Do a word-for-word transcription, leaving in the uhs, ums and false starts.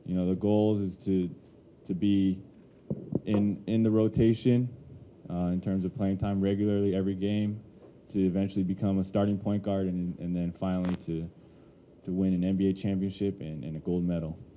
you know, the goals is to to be in in the rotation uh, in terms of playing time regularly every game, to eventually become a starting point guard, and and then finally to to win an N B A championship and, and a gold medal.